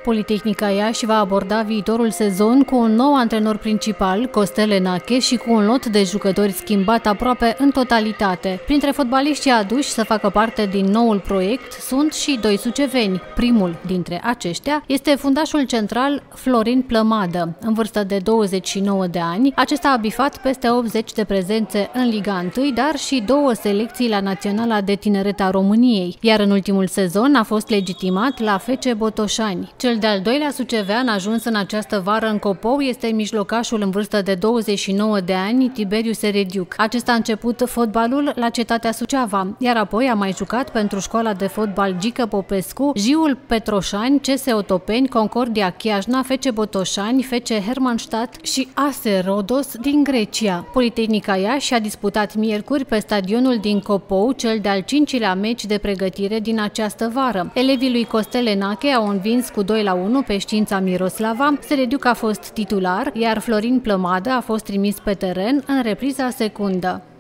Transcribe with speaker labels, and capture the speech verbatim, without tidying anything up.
Speaker 1: Politehnica Iași va aborda viitorul sezon cu un nou antrenor principal, Costel Enache, și cu un lot de jucători schimbat aproape în totalitate. Printre fotbaliștii aduși să facă parte din noul proiect sunt și doi suceveni. Primul dintre aceștia este fundașul central Florin Plămadă. În vârstă de douăzeci și nouă de ani, acesta a bifat peste optzeci de prezențe în Liga unu, dar și două selecții la Naționala de Tineret a României, iar în ultimul sezon a fost legitimat la F C Botoșani. Cel de-al doilea sucevean ajuns în această vară în Copou este mijlocașul în vârstă de douăzeci și nouă de ani, Tiberiu Serediuc. Acesta a început fotbalul la Cetatea Suceava, iar apoi a mai jucat pentru școala de fotbal Gică Popescu, Jiul Petroșani, C S Otopeni, Concordia Chiajna, F C Botoșani, F C Hermannstadt și A S Rodos din Grecia. Politehnica Iași a disputat miercuri pe stadionul din Copou cel de-al cincilea meci de pregătire din această vară. Elevii lui Costel Enache au învins cu doi la unu pe Știința Miroslava, Serediuc a fost titular, iar Florin Plămadă a fost trimis pe teren în repriza secundă.